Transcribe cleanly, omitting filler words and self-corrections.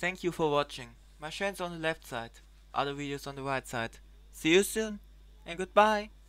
Thank you for watching. My channel's on the left side, other videos on the right side. See you soon and goodbye.